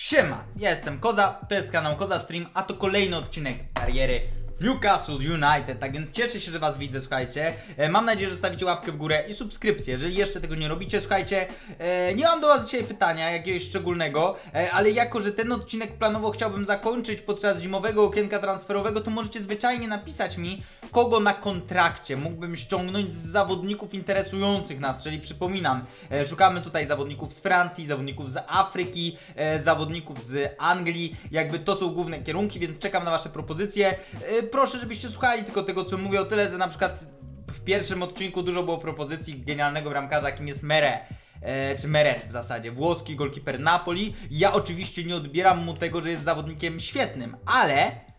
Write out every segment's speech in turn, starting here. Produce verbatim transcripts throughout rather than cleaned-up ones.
Siema, ja jestem Koza, to jest kanał Koza Stream, a to kolejny odcinek kariery Newcastle United, tak więc cieszę się, że was widzę, słuchajcie. e, Mam nadzieję, że stawicie łapkę w górę i subskrypcję, jeżeli jeszcze tego nie robicie, słuchajcie. e, Nie mam do was dzisiaj pytania jakiegoś szczególnego, e, ale jako, że ten odcinek planowo chciałbym zakończyć podczas zimowego okienka transferowego, to możecie zwyczajnie napisać mi, kogo na kontrakcie mógłbym ściągnąć z zawodników interesujących nas. Czyli przypominam, e, szukamy tutaj zawodników z Francji, zawodników z Afryki, e, zawodników z Anglii. Jakby to są główne kierunki, więc czekam na wasze propozycje. e, Proszę, żebyście słuchali tylko tego, co mówię, o tyle, że na przykład w pierwszym odcinku dużo było propozycji genialnego bramkarza, jakim jest Mere. E, czy Meret w zasadzie, włoski golkiper Napoli. Ja oczywiście nie odbieram mu tego, że jest zawodnikiem świetnym, ale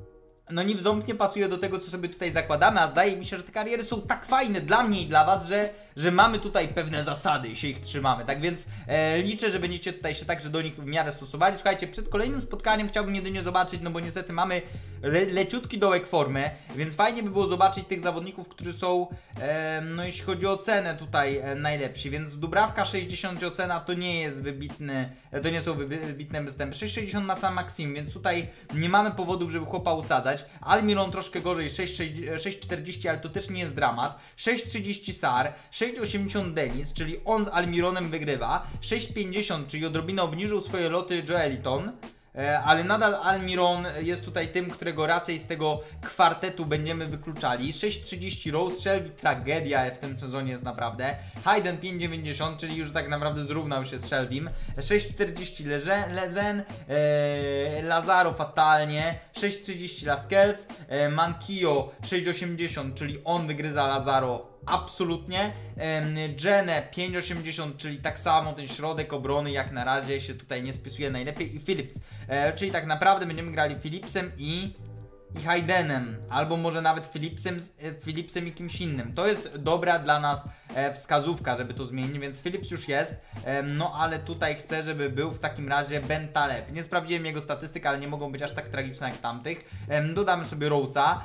no nie w ząb nie pasuje do tego, co sobie tutaj zakładamy, a zdaje mi się, że te kariery są tak fajne dla mnie i dla was, że, że mamy tutaj pewne zasady i się ich trzymamy. Tak więc e, liczę, że będziecie tutaj się także do nich w miarę stosowali. Słuchajcie, przed kolejnym spotkaniem chciałbym jedynie zobaczyć, no bo niestety mamy le leciutki dołek formy, więc fajnie by było zobaczyć tych zawodników, którzy są, e, no jeśli chodzi o cenę tutaj e, najlepsi, więc Dubrawka sześćdziesiąt ocena to nie jest wybitny, to nie są wybitne występy. sześć sześćdziesiąt ma sam Maxim, więc tutaj nie mamy powodów, żeby chłopa usadzać. Almiron troszkę gorzej, sześć czterdzieści, ale to też nie jest dramat. sześć trzydzieści Sar, sześć osiemdziesiąt Denis, czyli on z Almironem wygrywa. sześć pięćdziesiąt, czyli odrobinę obniżył swoje loty Joeliton. Ale nadal Almiron jest tutaj tym, którego raczej z tego kwartetu będziemy wykluczali. sześć trzydzieści Rose, Shelby tragedia w tym sezonie jest naprawdę. Hayden pięć dziewięćdziesiąt, czyli już tak naprawdę zrównał się z Shelbym. sześć czterdzieści Lezen, ee, Lazaro fatalnie, sześć trzydzieści Lascelles, e, Mankio sześć osiemdziesiąt, czyli on wygryza Lazaro absolutnie. Jenę pięć osiemdziesiąt, czyli tak samo ten środek obrony jak na razie się tutaj nie spisuje najlepiej. I Phillips, e, czyli tak naprawdę będziemy grali Phillipsem i i Haydenem, albo może nawet Phillipsem, e, Phillipsem i kimś innym. To jest dobra dla nas e, wskazówka, żeby to zmienić, więc Phillips już jest, e, no ale tutaj chcę, żeby był w takim razie Ben Taleb. Nie sprawdziłem jego statystyk, ale nie mogą być aż tak tragiczne jak tamtych. E, dodamy sobie Rose'a,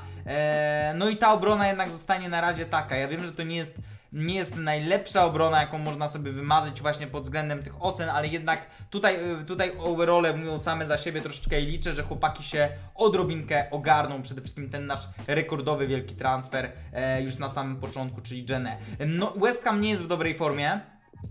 e, no i ta obrona jednak zostanie na razie taka. Ja wiem, że to nie jest Nie jest najlepsza obrona, jaką można sobie wymarzyć właśnie pod względem tych ocen, ale jednak tutaj, tutaj overall mówią same za siebie troszeczkę i liczę, że chłopaki się odrobinkę ogarną. Przede wszystkim ten nasz rekordowy wielki transfer e, już na samym początku, czyli Jenę. No, West Ham nie jest w dobrej formie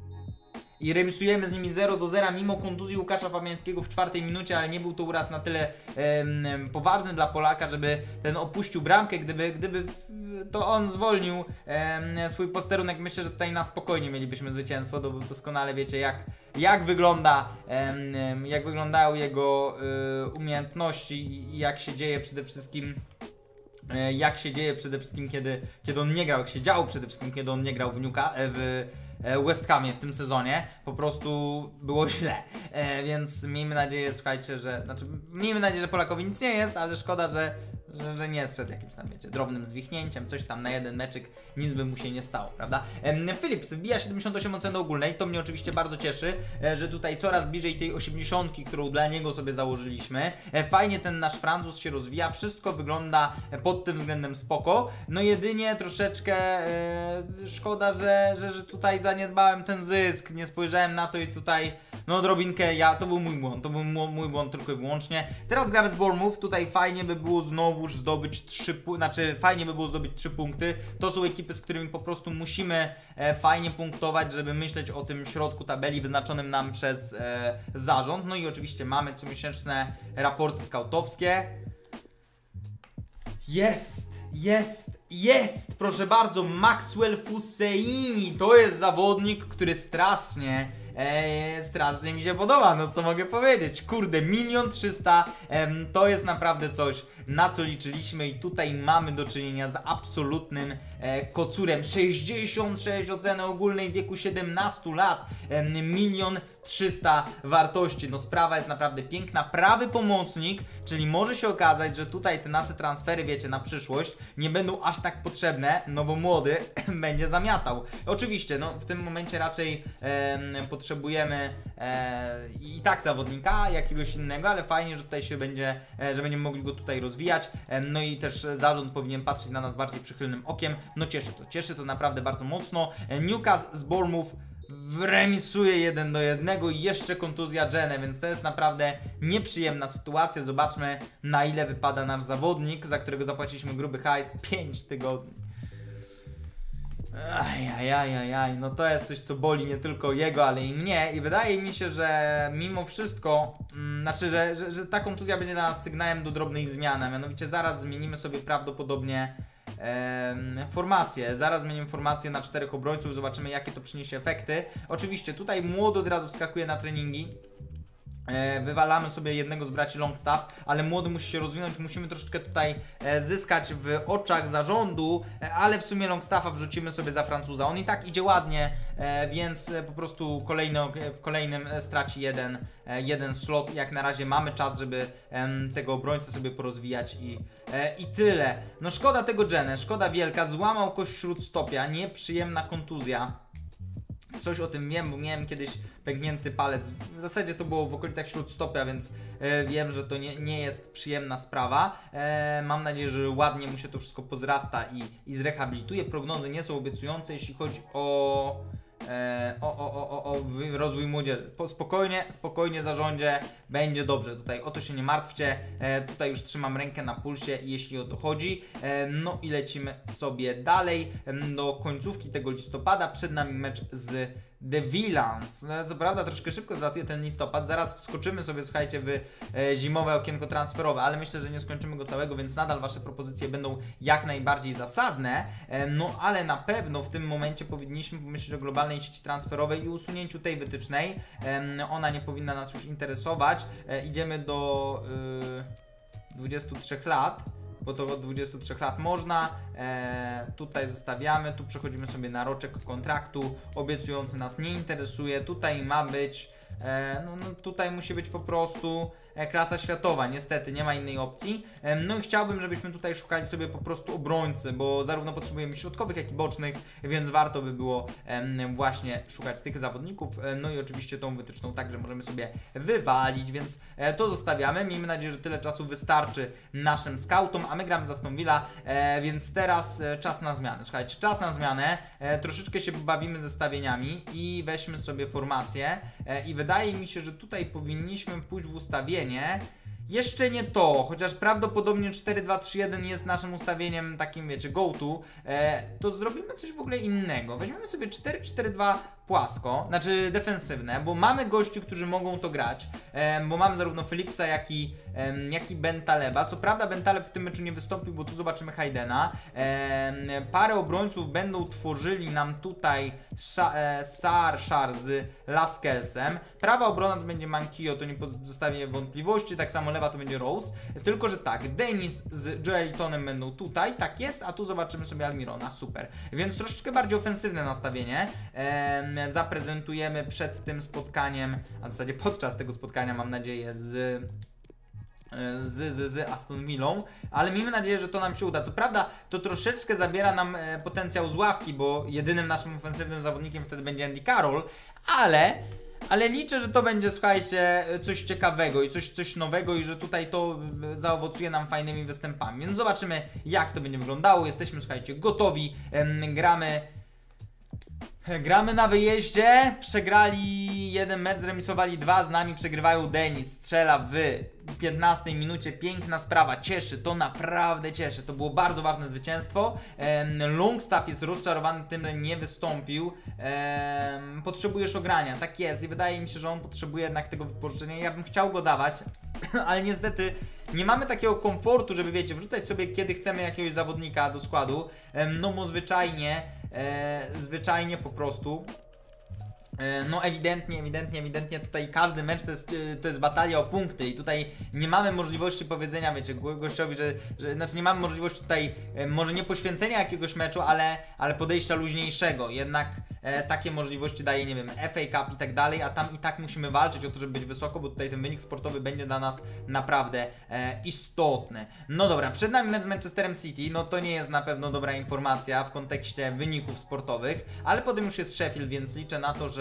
i remisujemy z nimi zero do zera mimo kontuzji Łukasza Fabiańskiego w czwartej minucie, ale nie był to uraz na tyle em, poważny dla Polaka, żeby ten opuścił bramkę. Gdyby, gdyby to on zwolnił em, swój posterunek, myślę, że tutaj na spokojnie mielibyśmy zwycięstwo. Doskonale wiecie, jak, jak wygląda em, jak wyglądają jego y, umiejętności i jak się dzieje przede wszystkim jak się dzieje przede wszystkim kiedy, kiedy on nie grał, jak się działo przede wszystkim kiedy on nie grał w Newca, w West Hamie w tym sezonie. Po prostu było źle, e, więc miejmy nadzieję, słuchajcie, że, znaczy miejmy nadzieję, że Polakowi nic nie jest, ale szkoda, że Że, że nie zszedł jakimś tam, wiecie, drobnym zwichnięciem, coś tam na jeden meczyk, nic by mu się nie stało, prawda? E, Phillips wbija siedemdziesiąt osiem oceny ogólnej, to mnie oczywiście bardzo cieszy, e, że tutaj coraz bliżej tej osiemdziesiątki, którą dla niego sobie założyliśmy. E, fajnie ten nasz Francuz się rozwija, wszystko wygląda pod tym względem spoko, no jedynie troszeczkę e, szkoda, że, że, że tutaj zaniedbałem ten zysk, nie spojrzałem na to i tutaj, no odrobinkę, ja, to był mój błąd, to był mój błąd tylko i wyłącznie. Teraz gramy z Bournemouth, tutaj fajnie by było znowu zdobyć trzy punkty, znaczy fajnie by było zdobyć trzy punkty. To są ekipy, z którymi po prostu musimy e, fajnie punktować, żeby myśleć o tym środku tabeli wyznaczonym nam przez e, zarząd. No i oczywiście mamy comiesięczne raporty skautowskie. Jest, jest, jest! Proszę bardzo, Maxwell Fusseini to jest zawodnik, który strasznie Eee, strasznie mi się podoba, no co mogę powiedzieć. Kurde, milion trzysta em, to jest naprawdę coś, na co liczyliśmy i tutaj mamy do czynienia z absolutnym e, kocurem. sześćdziesiąt sześć oceny ogólnej w wieku siedemnastu lat, milion trzysta wartości. No sprawa jest naprawdę piękna. Prawy pomocnik, czyli może się okazać, że tutaj te nasze transfery, wiecie, na przyszłość nie będą aż tak potrzebne, no bo młody będzie zamiatał. Oczywiście, no w tym momencie raczej e, potrzebujemy e, i tak zawodnika jakiegoś innego, ale fajnie, że tutaj się będzie, e, że będziemy mogli go tutaj rozwijać. E, no i też zarząd powinien patrzeć na nas bardziej przychylnym okiem. No cieszy to, cieszy to naprawdę bardzo mocno. E, Newcastle z Bournemouth remisuje jeden do jednego i jeszcze kontuzja Jenny, więc to jest naprawdę nieprzyjemna sytuacja. Zobaczmy, na ile wypada nasz zawodnik, za którego zapłaciliśmy gruby hajs, pięć tygodni. Ajajajajaj, no to jest coś, co boli nie tylko jego, ale i mnie i wydaje mi się, że mimo wszystko, mm, znaczy, że, że, że ta kontuzja będzie dla nas sygnałem do drobnej zmiany, a mianowicie zaraz zmienimy sobie prawdopodobnie e, formację, zaraz zmienimy formację na czterech obrońców, zobaczymy jakie to przyniesie efekty. Oczywiście tutaj młody od razu wskakuje na treningi. E, wywalamy sobie jednego z braci Longstaff, ale młody musi się rozwinąć, musimy troszeczkę tutaj e, zyskać w oczach zarządu, e, ale w sumie Longstaffa wrzucimy sobie za Francuza. On i tak idzie ładnie, e, więc e, po prostu kolejno, e, w kolejnym e, straci jeden, e, jeden slot. Jak na razie mamy czas, żeby e, tego obrońcę sobie porozwijać i, e, i tyle. No szkoda tego Jenny, szkoda wielka, złamał kość śródstopia, nieprzyjemna kontuzja. Coś o tym wiem, bo miałem kiedyś pęknięty palec. W zasadzie to było w okolicach śródstopia, więc e, wiem, że to nie, nie jest przyjemna sprawa. E, mam nadzieję, że ładnie mu się to wszystko pozrasta i, i zrehabilituje. Prognozy nie są obiecujące, jeśli chodzi o, e, o, o, o, o rozwój młodzieży. Po, spokojnie, spokojnie zarządzie, będzie dobrze. Tutaj o to się nie martwcie. E, tutaj już trzymam rękę na pulsie, jeśli o to chodzi. E, no i lecimy sobie dalej e, do końcówki tego listopada. Przed nami mecz z The Villans. No, co prawda troszkę szybko zlatuje ten listopad, zaraz wskoczymy sobie, słuchajcie, w e, zimowe okienko transferowe, ale myślę, że nie skończymy go całego, więc nadal wasze propozycje będą jak najbardziej zasadne, e, no ale na pewno w tym momencie powinniśmy pomyśleć o globalnej sieci transferowej i usunięciu tej wytycznej. E, ona nie powinna nas już interesować. E, idziemy do e, dwudziestu trzech lat. Bo to od dwudziestu trzech lat można, e, tutaj zostawiamy, tu przechodzimy sobie na roczek kontraktu, obiecujący nas nie interesuje, tutaj ma być, e, no, no tutaj musi być po prostu e, klasa światowa, niestety nie ma innej opcji. E, no i chciałbym, żebyśmy tutaj szukali sobie po prostu obrońcy, bo zarówno potrzebujemy środkowych, jak i bocznych, więc warto by było e, właśnie szukać tych zawodników, e, no i oczywiście tą wytyczną także możemy sobie wywalić, więc e, to zostawiamy. Miejmy nadzieję, że tyle czasu wystarczy naszym scoutom, a my gramy za Aston Villa, e, więc teraz e, czas na zmianę. Słuchajcie, czas na zmianę, e, troszeczkę się pobawimy zestawieniami i weźmy sobie formację e, i wydaje mi się, że tutaj powinniśmy pójść w ustawienie. Jeszcze nie to, chociaż prawdopodobnie cztery dwa trzy jeden jest naszym ustawieniem takim, wiecie, go to, e, to zrobimy coś w ogóle innego. Weźmiemy sobie cztery cztery dwa płasko, znaczy defensywne, bo mamy gości, którzy mogą to grać, e, bo mamy zarówno Philipsa, jak i, e, jak i Bentaleba. Co prawda Bentaleb w tym meczu nie wystąpił, bo tu zobaczymy Haydena. E, parę obrońców będą tworzyli nam tutaj e, Sar, Szar z Laskelsem. Prawa obrona to będzie Mankio, to nie pozostawię wątpliwości, tak samo lewa to będzie Rose. Tylko, że tak, Dennis z Joelitonem będą tutaj, tak jest, a tu zobaczymy sobie Almirona, super. Więc troszeczkę bardziej ofensywne nastawienie. E, zaprezentujemy przed tym spotkaniem, a w zasadzie podczas tego spotkania, mam nadzieję, z Z, z, z Aston Villą, ale miejmy nadzieję, że to nam się uda. Co prawda to troszeczkę zabiera nam e, potencjał z ławki, bo jedynym naszym ofensywnym zawodnikiem wtedy będzie Andy Carroll, ale ale liczę, że to będzie, słuchajcie, coś ciekawego i coś, coś nowego i że tutaj to zaowocuje nam fajnymi występami. Więc zobaczymy, jak to będzie wyglądało. Jesteśmy, słuchajcie, gotowi, e, gramy Gramy na wyjeździe, przegrali jeden mecz, zremisowali dwa, z nami przegrywają. Denis strzela w piętnastej minucie, piękna sprawa, cieszy, to naprawdę cieszy, to było bardzo ważne zwycięstwo. Longstaff jest rozczarowany tym, że nie wystąpił, potrzebujesz ogrania, tak jest i wydaje mi się, że on potrzebuje jednak tego wypożyczenia. Ja bym chciał go dawać, ale niestety nie mamy takiego komfortu, żeby, wiecie, wrzucać sobie kiedy chcemy jakiegoś zawodnika do składu, no bo zwyczajnie, e, zwyczajnie po prostu no ewidentnie, ewidentnie, ewidentnie tutaj każdy mecz to jest, to jest batalia o punkty i tutaj nie mamy możliwości powiedzenia, wiecie, gościowi, że, że znaczy nie mamy możliwości tutaj e, może nie poświęcenia jakiegoś meczu, ale, ale podejścia luźniejszego, jednak e, takie możliwości daje, nie wiem, F A Cup i tak dalej, a tam i tak musimy walczyć o to, żeby być wysoko, bo tutaj ten wynik sportowy będzie dla nas naprawdę e, istotny. No dobra, przed nami mecz z Manchesterem City, no to nie jest na pewno dobra informacja w kontekście wyników sportowych, ale potem już jest Sheffield, więc liczę na to, że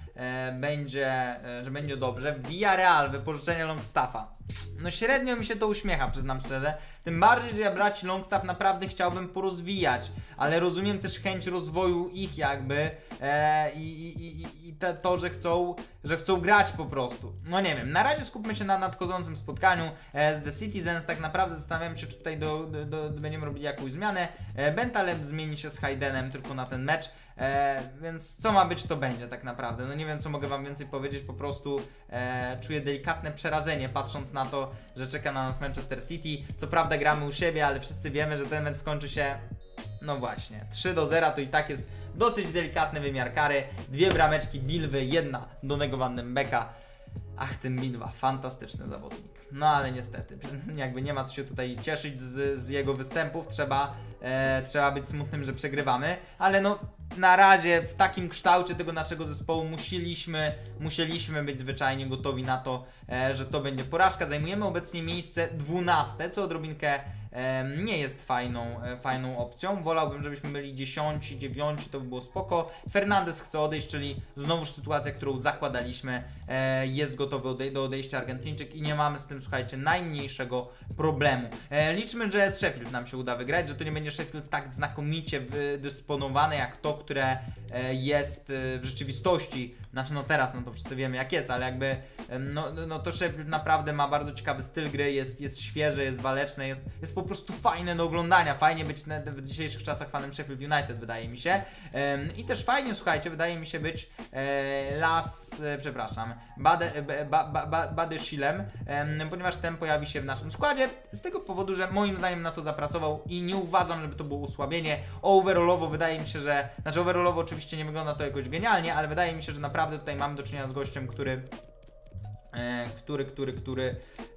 e, będzie, e, że będzie dobrze. Villarreal, wypożyczenie Longstaffa. No średnio mi się to uśmiecha, przyznam szczerze. Tym bardziej, że ja braci Longstaff naprawdę chciałbym porozwijać, ale rozumiem też chęć rozwoju ich jakby e, i, i, i, i te, to, że chcą, że chcą grać po prostu. No nie wiem, na razie skupmy się na nadchodzącym spotkaniu e, z The Citizens. Tak naprawdę zastanawiam się, czy tutaj do, do, do, będziemy robili jakąś zmianę. E, Bentaleb zmieni się z Haydenem tylko na ten mecz. E, więc co ma być, to będzie tak naprawdę. No nie wiem, co mogę wam więcej powiedzieć, po prostu e, czuję delikatne przerażenie, patrząc na to, że czeka na nas Manchester City. Co prawda gramy u siebie, ale wszyscy wiemy, że ten mecz skończy się, no właśnie, trzy do zera, to i tak jest dosyć delikatny wymiar kary. Dwie brameczki Bilwy, jedna Donnego Van den Becka. Ach, ten Minwa, fantastyczny zawodnik. No ale niestety, jakby nie ma co się tutaj cieszyć z, z jego występów, trzeba, e, trzeba być smutnym, że przegrywamy, ale no na razie w takim kształcie tego naszego zespołu musieliśmy, musieliśmy być zwyczajnie gotowi na to, e, że to będzie porażka. Zajmujemy obecnie miejsce dwunaste, co odrobinkę e, nie jest fajną, e, fajną opcją. Wolałbym, żebyśmy byli dziesiąci, dziewiąci, to by było spoko. Fernandez chce odejść, czyli znowuż sytuacja, którą zakładaliśmy, e, jest gotowy odej do odejścia Argentyńczyk i nie mamy z tym, słuchajcie, najmniejszego problemu. E, liczmy, że z Sheffield nam się uda wygrać, że to nie będzie Sheffield tak znakomicie wydysponowany jak to, które e, jest e, w rzeczywistości. Znaczy no teraz, no to wszyscy wiemy jak jest, ale jakby e, no, no to Sheffield naprawdę ma bardzo ciekawy styl gry, jest, jest świeże, jest waleczne, jest, jest po prostu fajne do oglądania. Fajnie być na, w dzisiejszych czasach fanem Sheffield United, wydaje mi się. E, I też fajnie, słuchajcie, wydaje mi się być e, Las, e, przepraszam, Bade, ba, ba, ba, Badeszilem, e, ponieważ ten pojawi się w naszym składzie z tego powodu, że moim zdaniem na to zapracował i nie uważam, żeby to było osłabienie. Overallowo wydaje mi się, że, znaczy overallowo oczywiście nie wygląda to jakoś genialnie, ale wydaje mi się, że naprawdę tutaj mamy do czynienia z gościem, który, e, który, który, który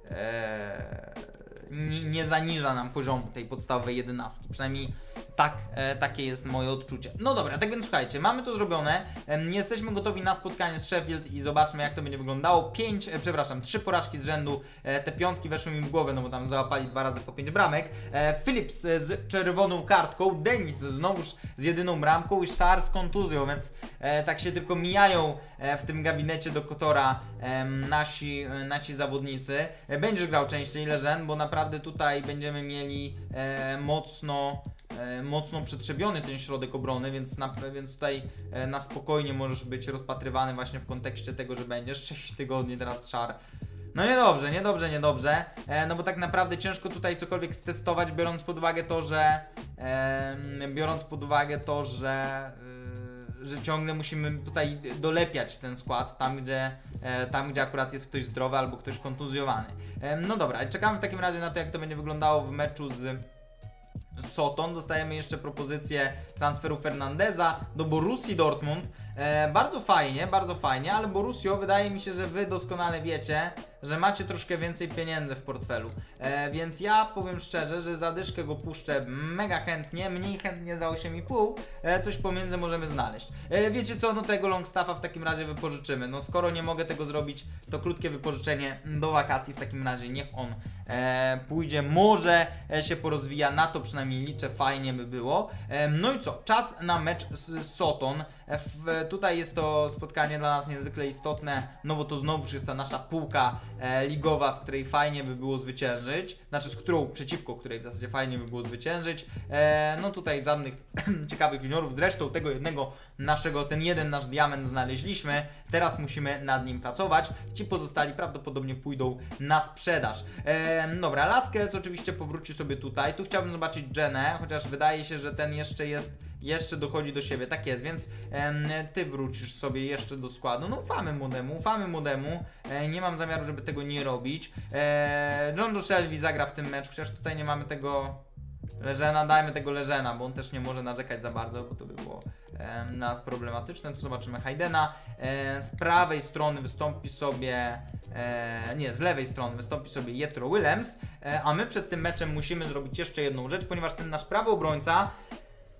e, nie, nie zaniża nam poziomu tej podstawowej jedenastki, przynajmniej tak, e, takie jest moje odczucie. No dobra, tak więc słuchajcie, mamy to zrobione, e, jesteśmy gotowi na spotkanie z Sheffield i zobaczmy, jak to będzie wyglądało. Pięć, e, przepraszam, trzy porażki z rzędu, e, te piątki weszły mi w głowę, no bo tam załapali dwa razy po pięć bramek. E, Phillips e, z czerwoną kartką, Dennis znowuż z jedyną bramką i Schär z kontuzją, więc e, tak się tylko mijają e, w tym gabinecie do Kotora e, nasi, e, nasi zawodnicy. E, będzie grał częściej Leżen, bo naprawdę tutaj będziemy mieli e, mocno E, mocno przetrzebiony ten środek obrony, więc, na, więc tutaj e, na spokojnie możesz być rozpatrywany właśnie w kontekście tego, że będziesz sześć tygodni teraz Schär. No niedobrze, niedobrze, niedobrze, e, no bo tak naprawdę ciężko tutaj cokolwiek stestować, biorąc pod uwagę to, że e, biorąc pod uwagę to, że e, że ciągle musimy tutaj dolepiać ten skład, tam gdzie, e, tam gdzie akurat jest ktoś zdrowy albo ktoś kontuzjowany. E, no dobra, czekamy w takim razie na to, jak to będzie wyglądało w meczu z Soton. Dostajemy jeszcze propozycję transferu Fernandeza do Borussii Dortmund. E, bardzo fajnie, bardzo fajnie, ale Borussio, wydaje mi się, że wy doskonale wiecie, że macie troszkę więcej pieniędzy w portfelu. E, więc ja powiem szczerze, że za dyszkę go puszczę mega chętnie, mniej chętnie za osiem i pół. E, coś pomiędzy możemy znaleźć. E, wiecie co, no tego Longstaffa w takim razie wypożyczymy. No skoro nie mogę tego zrobić, to krótkie wypożyczenie do wakacji w takim razie niech on e, pójdzie. Może e, się porozwija, na to przynajmniej liczę, fajnie by było. E, no i co, czas na mecz z Soton. E, w, tutaj jest to spotkanie dla nas niezwykle istotne, no bo to znowuż jest ta nasza półka e, ligowa, w której fajnie by było zwyciężyć, znaczy z którą, przeciwko której w zasadzie fajnie by było zwyciężyć. E, no tutaj żadnych ciekawych juniorów, zresztą tego jednego naszego, ten jeden nasz diament znaleźliśmy, teraz musimy nad nim pracować, ci pozostali prawdopodobnie pójdą na sprzedaż. E, dobra, Lascelles oczywiście powróci sobie tutaj, tu chciałbym zobaczyć Jenę, chociaż wydaje się, że ten jeszcze jest jeszcze dochodzi do siebie, tak jest, więc em, ty wrócisz sobie jeszcze do składu. No ufamy młodemu, ufamy młodemu, e, nie mam zamiaru, żeby tego nie robić. E, John Joe Shelby zagra w tym meczu, chociaż tutaj nie mamy tego Leżena, dajmy tego Leżena, bo on też nie może narzekać za bardzo, bo to by było e, nas problematyczne. Tu zobaczymy Haydena, e, z prawej strony wystąpi sobie, e, nie, z lewej strony wystąpi sobie Jetro Willems, e, a my przed tym meczem musimy zrobić jeszcze jedną rzecz, ponieważ ten nasz prawy obrońca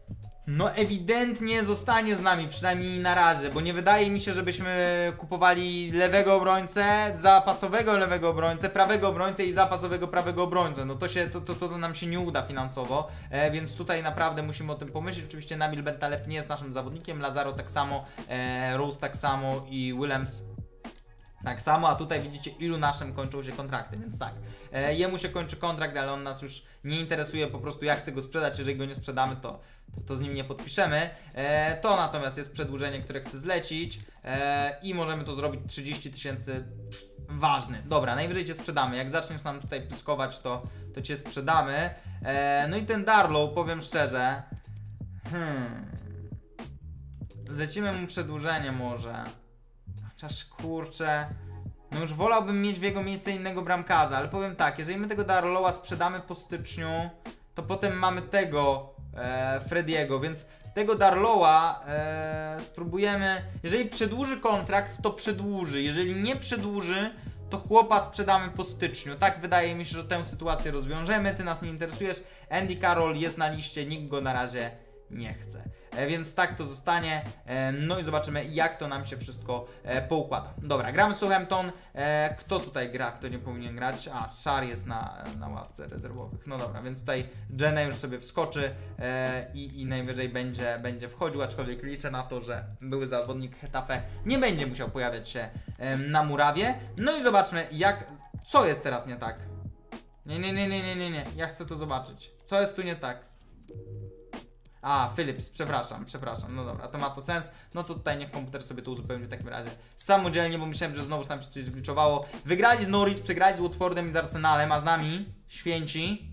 No ewidentnie zostanie z nami, przynajmniej na razie, bo nie wydaje mi się, żebyśmy kupowali lewego obrońcę, zapasowego lewego obrońcę, prawego obrońcę i zapasowego prawego obrońcę. No to się, to, to, to nam się nie uda finansowo, e, więc tutaj naprawdę musimy o tym pomyśleć. Oczywiście Nabil Bentaleb nie jest naszym zawodnikiem, Lazaro tak samo, e, Rose tak samo i Willems tak samo, a tutaj widzicie, ilu naszym kończą się kontrakty, więc tak, e, jemu się kończy kontrakt, ale on nas już nie interesuje, po prostu ja chcę go sprzedać, jeżeli go nie sprzedamy, to, to, to z nim nie podpiszemy. E, to natomiast jest przedłużenie, które chcę zlecić e, i możemy to zrobić trzydzieści tysięcy, ważny. Dobra, najwyżej Cię sprzedamy, jak zaczniesz nam tutaj pyskować, to, to Cię sprzedamy. E, no i ten Darlow, powiem szczerze, hmm, zlecimy mu przedłużenie może. Chociaż kurczę, no już wolałbym mieć w jego miejsce innego bramkarza, ale powiem tak, jeżeli my tego Darlowa sprzedamy po styczniu, to potem mamy tego e, Frediego, więc tego Darlowa e, spróbujemy, jeżeli przedłuży kontrakt, to przedłuży, jeżeli nie przedłuży, to chłopa sprzedamy po styczniu. Tak wydaje mi się, że tę sytuację rozwiążemy, ty nas nie interesujesz, Andy Carroll jest na liście, nikt go na razie nie chce. E, więc tak to zostanie. E, no i zobaczymy, jak to nam się wszystko e, poukłada. Dobra, gramy Southampton. E, kto tutaj gra, kto nie powinien grać? A, Szar jest na, na ławce rezerwowych. No dobra, więc tutaj Jenny już sobie wskoczy e, i, i najwyżej będzie, będzie wchodził, aczkolwiek liczę na to, że były zawodnik Getafe nie będzie musiał pojawiać się e, na murawie. No i zobaczmy, jak, co jest teraz nie tak. Nie, nie, nie, nie, nie, nie, nie. Ja chcę to zobaczyć. Co jest tu nie tak? A, Philips, przepraszam, przepraszam, no dobra, to ma to sens, no to tutaj niech komputer sobie to uzupełni w takim razie samodzielnie, bo myślałem, że znowu tam się coś zgliczowało. Wygrali z Norwich, przegrali z Watfordem i z Arsenalem, a z nami święci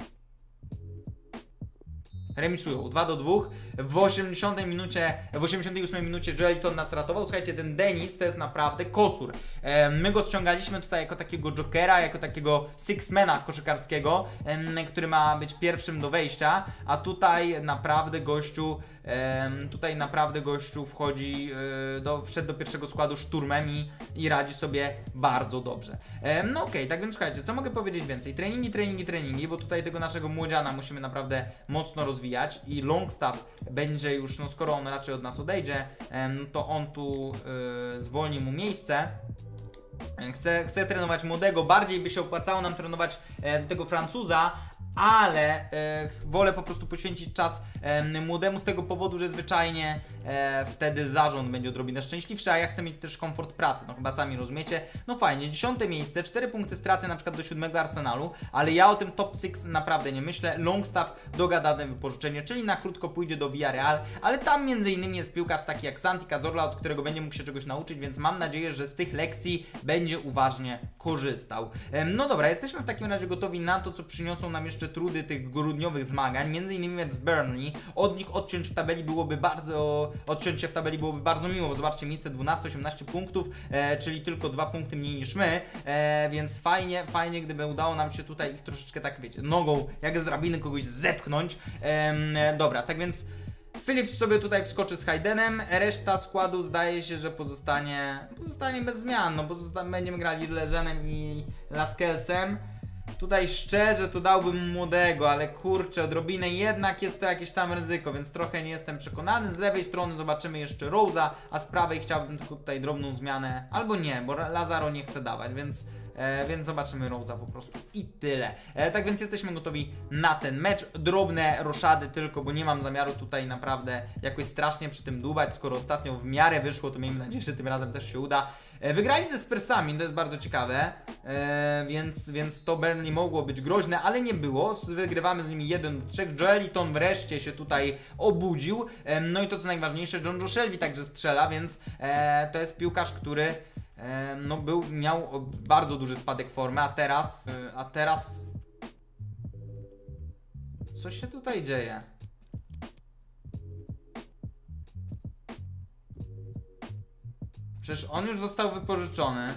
remisują dwa do dwóch. W osiemdziesiątej minucie, w osiemdziesiątej ósmej minucie Joelinton nas ratował. Słuchajcie, ten Denis to jest naprawdę kocur. E, my go ściągaliśmy tutaj jako takiego jokera, jako takiego sixmana koszykarskiego, e, który ma być pierwszym do wejścia, a tutaj naprawdę gościu, e, tutaj naprawdę gościu wchodzi, e, do, wszedł do pierwszego składu szturmem i, i radzi sobie bardzo dobrze. E, no okej, okay, tak więc słuchajcie, co mogę powiedzieć więcej? Treningi, treningi, treningi, bo tutaj tego naszego młodziana musimy naprawdę mocno rozwijać i Longstaff będzie już, no skoro on raczej od nas odejdzie, to on tu yy, zwolni mu miejsce. Chcę, chcę trenować młodego, bardziej by się opłacało nam trenować e, tego Francuza, ale e, wolę po prostu poświęcić czas e, młodemu z tego powodu, że zwyczajnie e, wtedy zarząd będzie odrobinę szczęśliwszy, a ja chcę mieć też komfort pracy, no chyba sami rozumiecie. No fajnie, dziesiąte miejsce, cztery punkty straty na przykład do siódmego Arsenalu, ale ja o tym top six naprawdę nie myślę. Longstaff dogadane wypożyczenie, czyli na krótko pójdzie do Villarreal, ale tam między innymi jest piłkarz taki jak Santi Cazorla, od którego będzie mógł się czegoś nauczyć, więc mam nadzieję, że z tych lekcji będzie uważnie korzystał. E, no dobra, jesteśmy w takim razie gotowi na to, co przyniosą nam jeszcze trudy tych grudniowych zmagań, między innymi mecz z Burnley. Od nich odciąć w tabeli byłoby bardzo, odciąć się w tabeli byłoby bardzo miło, bo zobaczcie, miejsce dwanaście osiemnaście punktów, e, czyli tylko dwa punkty mniej niż my, e, więc fajnie, fajnie, gdyby udało nam się tutaj ich troszeczkę tak, wiecie, nogą, jak z drabiny kogoś zepchnąć. E, dobra, tak więc Philips sobie tutaj wskoczy z Haydenem, reszta składu zdaje się, że pozostanie, pozostanie bez zmian, no bo będziemy grali Leżenem i Laskelsem. Tutaj szczerze to dałbym młodego, ale kurczę, odrobinę jednak jest to jakieś tam ryzyko, więc trochę nie jestem przekonany. Z lewej strony zobaczymy jeszcze Rose'a, a z prawej chciałbym tylko tutaj drobną zmianę, albo nie, bo Lazaro nie chce dawać, więc, e, więc zobaczymy Rose'a po prostu i tyle. E, tak więc jesteśmy gotowi na ten mecz. Drobne roszady tylko, bo nie mam zamiaru tutaj naprawdę jakoś strasznie przy tym dłubać, skoro ostatnio w miarę wyszło, to miejmy nadzieję, że tym razem też się uda. Wygrali ze Spursami, to jest bardzo ciekawe, e, więc, więc to Burnley mogło być groźne, ale nie było. Wygrywamy z nimi jeden do trzech. Joelinton wreszcie się tutaj obudził. E, no i to co najważniejsze, John Joe Shelby także strzela, więc e, to jest piłkarz, który e, no był, miał bardzo duży spadek formy, a teraz, e, a teraz... Co się tutaj dzieje? Przecież on już został wypożyczony.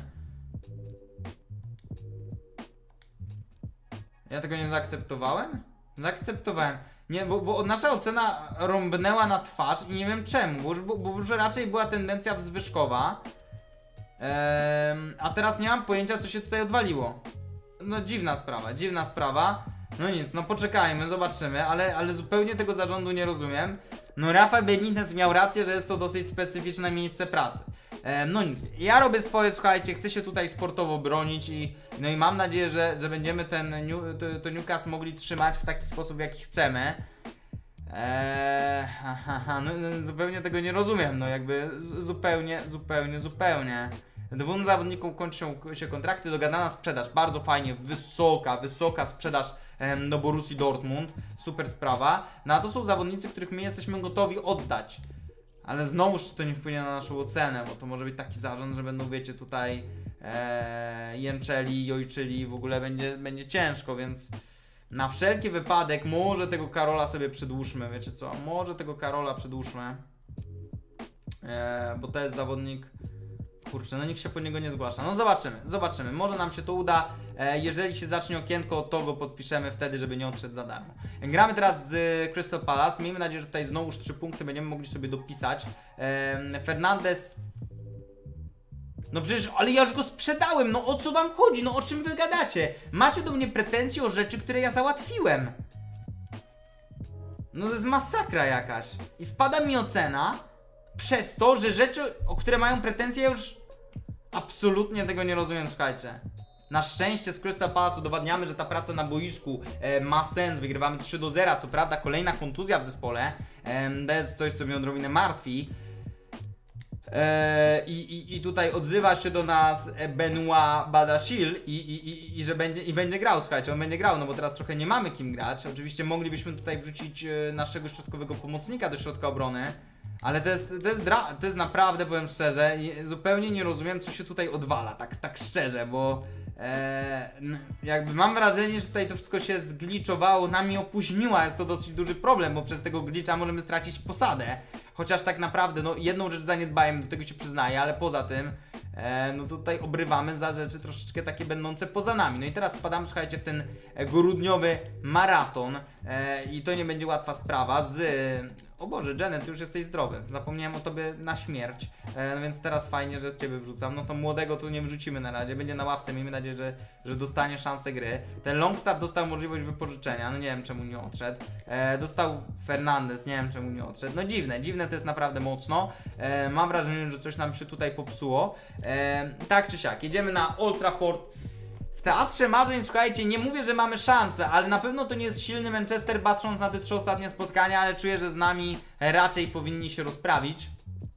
Ja tego nie zaakceptowałem? Zaakceptowałem. Nie, bo, bo nasza ocena rąbnęła na twarz i nie wiem czemu, bo już, bo, bo już raczej była tendencja wzwyżkowa. Eee, a teraz nie mam pojęcia, co się tutaj odwaliło. No dziwna sprawa, dziwna sprawa. No nic, no poczekajmy, zobaczymy, ale, ale zupełnie tego zarządu nie rozumiem. No Rafa Benitez miał rację, że jest to dosyć specyficzne miejsce pracy. E, no nic, ja robię swoje, słuchajcie, chcę się tutaj sportowo bronić i no i mam nadzieję, że, że będziemy ten New, to, to Newcastle mogli trzymać w taki sposób, w jaki chcemy. Eee, ha, ha, ha, no, no, zupełnie tego nie rozumiem, no jakby z, zupełnie, zupełnie, zupełnie. Dwóm zawodnikom kończą się kontrakty, dogadana sprzedaż, bardzo fajnie, wysoka, wysoka sprzedaż em, do Borussii Dortmund, super sprawa. No a to są zawodnicy, których my jesteśmy gotowi oddać. Ale znowuż to nie wpłynie na naszą ocenę, bo to może być taki zarząd, że będą, wiecie, tutaj e, jęczeli, jojczyli, w ogóle będzie, będzie ciężko, więc na wszelki wypadek może tego Karola sobie przedłużmy, wiecie co, może tego Karola przedłużmy, e, bo to jest zawodnik, kurczę, no nikt się po niego nie zgłasza, no zobaczymy, zobaczymy, może nam się to uda, e, jeżeli się zacznie okienko, to go podpiszemy wtedy, żeby nie odszedł za darmo. Gramy teraz z Crystal Palace, miejmy nadzieję, że tutaj znowuż trzy punkty będziemy mogli sobie dopisać. e, Fernandez. No przecież, ale ja już go sprzedałem, no o co wam chodzi, no o czym wy gadacie? Macie do mnie pretensje o rzeczy, które ja załatwiłem. No to jest masakra jakaś. I spada mi ocena przez to, że rzeczy, o które mają pretensje, ja już absolutnie tego nie rozumiem, słuchajcie. Na szczęście z Crystal Palace udowadniamy, że ta praca na boisku e, ma sens, wygrywamy trzy do zera, co prawda kolejna kontuzja w zespole, e, to jest coś, co mnie odrobinę martwi. Eee, i, i, I tutaj odzywa się do nas Benoit Badiashile i, i, i, i że będzie, i będzie grał, słuchajcie, on będzie grał, no bo teraz trochę nie mamy kim grać. Oczywiście moglibyśmy tutaj wrzucić e, naszego środkowego pomocnika do środka obrony, ale to jest, to jest, dra to jest naprawdę, powiem szczerze, zupełnie nie rozumiem, co się tutaj odwala, tak, tak szczerze, bo e, jakby mam wrażenie, że tutaj to wszystko się zgliczowało, nami opóźniła, jest to dosyć duży problem, bo przez tego glitcha możemy stracić posadę. Chociaż tak naprawdę, no jedną rzecz zaniedbałem, do tego się przyznaję, ale poza tym, e, no tutaj obrywamy za rzeczy troszeczkę takie będące poza nami. No i teraz wpadamy, słuchajcie, w ten grudniowy maraton e, i to nie będzie łatwa sprawa z... O Boże, Janet, ty już jesteś zdrowy. Zapomniałem o tobie na śmierć, e, no więc teraz fajnie, że ciebie wrzucam. No to młodego tu nie wrzucimy na razie, będzie na ławce, miejmy nadzieję, że, że dostanie szansę gry. Ten Longstaff dostał możliwość wypożyczenia, no nie wiem czemu nie odszedł. E, dostał Fernandez, nie wiem czemu nie odszedł. No dziwne, dziwne to jest naprawdę mocno. E, mam wrażenie, że coś nam się tutaj popsuło. E, tak czy siak, jedziemy na Old Trafford. W Teatrze Marzeń, słuchajcie, nie mówię, że mamy szansę, ale na pewno to nie jest silny Manchester, patrząc na te trzy ostatnie spotkania, ale czuję, że z nami raczej powinni się rozprawić.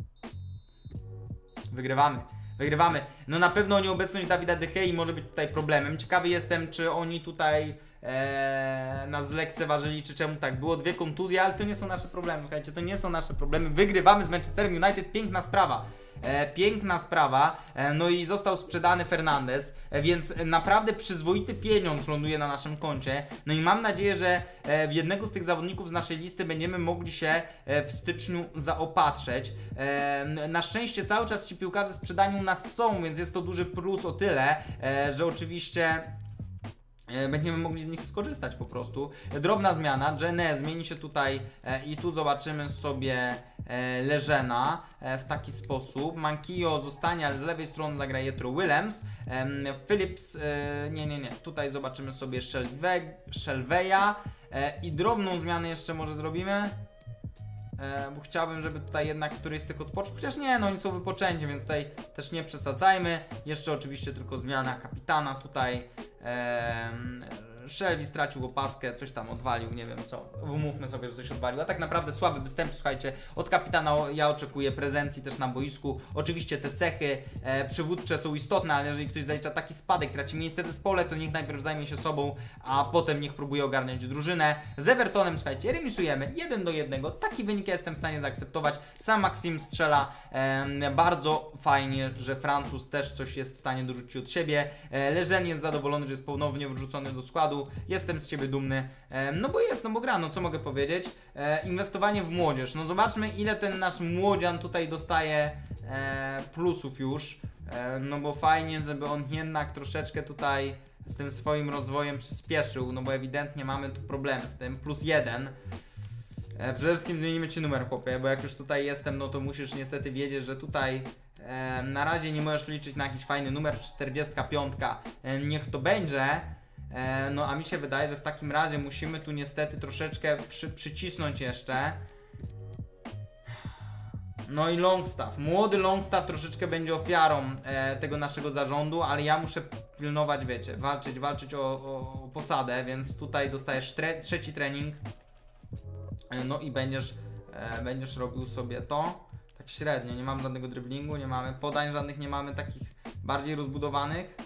Wygrywamy, wygrywamy. No na pewno nieobecność Dawida De Gei może być tutaj problemem. Ciekawy jestem, czy oni tutaj ee, nas zlekceważyli, czy czemu tak było. Dwie kontuzje, ale to nie są nasze problemy, słuchajcie, to nie są nasze problemy. Wygrywamy z Manchesterem United, piękna sprawa. E, piękna sprawa, e, no i został sprzedany Fernandez, e, więc naprawdę przyzwoity pieniądz ląduje na naszym koncie. No i mam nadzieję, że e, w jednego z tych zawodników z naszej listy będziemy mogli się e, w styczniu zaopatrzyć. E, na szczęście cały czas ci piłkarze sprzedani u nas są, więc jest to duży plus o tyle, e, że oczywiście będziemy mogli z nich skorzystać po prostu. Drobna zmiana, Jenę zmieni się tutaj e, i tu zobaczymy sobie e, Leżena e, w taki sposób. Mankio zostanie, ale z lewej strony zagra Jetro Willems. E, Phillips, e, nie, nie, nie, tutaj zobaczymy sobie Shelveya e, i drobną zmianę jeszcze może zrobimy. E, bo chciałbym, żeby tutaj jednak któryś z tych odpoczął, chociaż nie, no oni są wypoczęci, więc tutaj też nie przesadzajmy. Jeszcze oczywiście tylko zmiana kapitana tutaj. E, Shelby stracił opaskę, coś tam odwalił, nie wiem co, wymówmy sobie, że coś odwalił, a tak naprawdę słaby występ, słuchajcie, od kapitana ja oczekuję prezencji też na boisku. Oczywiście te cechy e, przywódcze są istotne, ale jeżeli ktoś zalicza taki spadek, traci miejsce w zespole, to niech najpierw zajmie się sobą, a potem niech próbuje ogarniać drużynę. Z Evertonem, słuchajcie, remisujemy jeden do jednego, taki wynik ja jestem w stanie zaakceptować. Sam Maxim strzela, e, bardzo fajnie, że Francuz też coś jest w stanie dorzucić od siebie. e, Leżen jest zadowolony, że jest ponownie wrzucony do składu. Jestem z ciebie dumny, e, no bo jest, no bo gra, no co mogę powiedzieć. E, inwestowanie w młodzież, no zobaczmy ile ten nasz młodzian tutaj dostaje e, plusów już, e, no bo fajnie, żeby on jednak troszeczkę tutaj z tym swoim rozwojem przyspieszył, no bo ewidentnie mamy tu problemy z tym, plus jeden. E, przede wszystkim zmienimy ci numer, chłopie, bo jak już tutaj jestem, no to musisz niestety wiedzieć, że tutaj e, na razie nie możesz liczyć na jakiś fajny numer, czterdziestka piątka, e, niech to będzie. E, no a mi się wydaje, że w takim razie musimy tu niestety troszeczkę przy, przycisnąć jeszcze. No i Longstaff, młody Longstaff troszeczkę będzie ofiarą e, tego naszego zarządu, ale ja muszę pilnować, wiecie, walczyć, walczyć o, o, o posadę, więc tutaj dostajesz tre trzeci trening. E, no i będziesz, e, będziesz robił sobie to. Tak średnio, nie mamy żadnego driblingu, nie mamy podań żadnych, nie mamy takich bardziej rozbudowanych.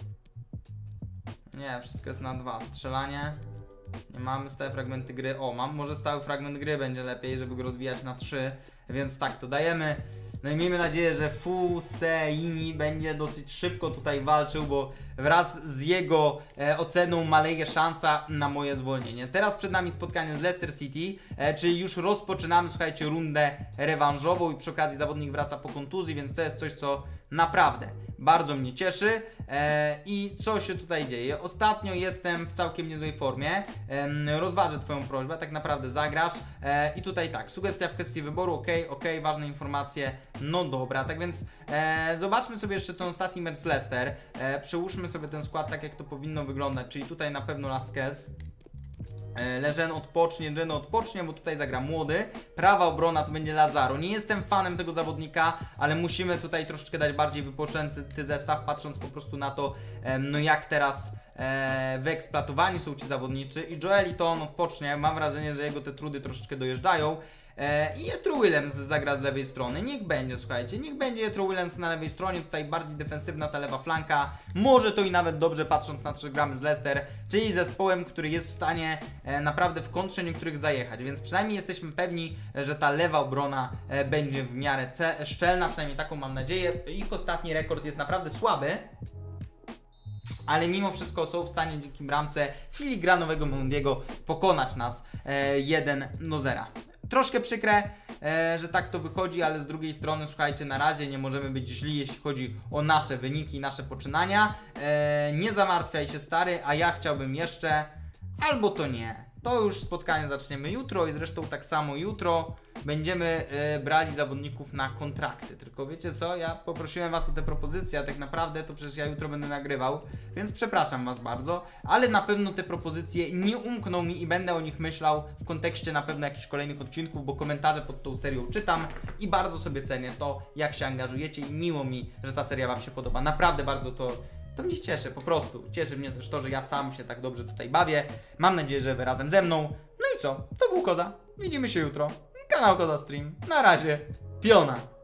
Nie, wszystko jest na dwa, strzelanie. Nie mamy stałe fragmenty gry. O, mam, może stały fragment gry będzie lepiej, żeby go rozwijać na trzy. Więc tak, to dajemy. No i miejmy nadzieję, że Fuseini będzie dosyć szybko tutaj walczył, bo wraz z jego e, oceną maleje szansa na moje zwolnienie. Teraz przed nami spotkanie z Leicester City, e, czyli już rozpoczynamy, słuchajcie, rundę rewanżową i przy okazji zawodnik wraca po kontuzji, więc to jest coś, co naprawdę bardzo mnie cieszy. E, I co się tutaj dzieje? Ostatnio jestem w całkiem niezłej formie. E, rozważę Twoją prośbę, tak naprawdę zagrasz. E, I tutaj tak, sugestia w kwestii wyboru, ok, ok, ważne informacje, no dobra. Tak więc e, zobaczmy sobie jeszcze ten ostatni mecz z Leicester. E, przełóżmy sobie ten skład tak, jak to powinno wyglądać, czyli tutaj na pewno Lascelles. Leżen odpocznie, Leżen odpocznie, bo tutaj zagra młody. Prawa obrona to będzie Lazaro. Nie jestem fanem tego zawodnika, ale musimy tutaj troszeczkę dać bardziej wypoczęty zestaw, patrząc po prostu na to, no jak teraz e, wyeksploatowani są ci zawodnicy. I Joelinton on odpocznie, mam wrażenie, że jego te trudy troszeczkę dojeżdżają. E, I Jetro Willems zagra z lewej strony. Niech będzie, słuchajcie, niech będzie Jetro Willems na lewej stronie. Tutaj bardziej defensywna ta lewa flanka. Może to i nawet dobrze, patrząc na to, że gramy z Leicester, czyli zespołem, który jest w stanie e, naprawdę w kontrze niektórych zajechać. Więc przynajmniej jesteśmy pewni, że ta lewa obrona e, będzie w miarę szczelna. Przynajmniej taką mam nadzieję. Ich ostatni rekord jest naprawdę słaby, ale mimo wszystko są w stanie dzięki bramce filigranowego Mendiego pokonać nas e, jeden do zera. Troszkę przykre, e, że tak to wychodzi, ale z drugiej strony, słuchajcie, na razie nie możemy być źli, jeśli chodzi o nasze wyniki, nasze poczynania. E, nie zamartwiaj się, stary, a ja chciałbym jeszcze, albo to nie. To już spotkanie zaczniemy jutro i zresztą tak samo jutro będziemy e, brali zawodników na kontrakty. Tylko wiecie co, ja poprosiłem Was o te propozycje, a tak naprawdę to przecież ja jutro będę nagrywał, więc przepraszam Was bardzo, ale na pewno te propozycje nie umkną mi i będę o nich myślał w kontekście na pewno jakichś kolejnych odcinków, bo komentarze pod tą serią czytam i bardzo sobie cenię to, jak się angażujecie i miło mi, że ta seria Wam się podoba. Naprawdę bardzo to... To mnie cieszy, po prostu. Cieszy mnie też to, że ja sam się tak dobrze tutaj bawię. Mam nadzieję, że Wy razem ze mną. No i co? To był Koza. Widzimy się jutro. Kanał Koza Stream. Na razie. Piona.